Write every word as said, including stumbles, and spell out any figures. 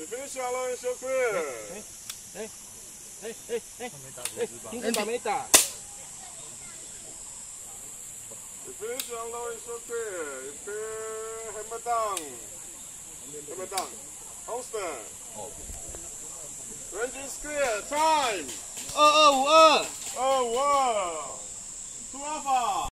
你分享了，小鬼。哎哎哎哎哎哎，听着打没打？你分享了，小鬼，一边还没当，还没当 ，Houston。哦。Ranging Square Time。二二五二。二五二。出发法。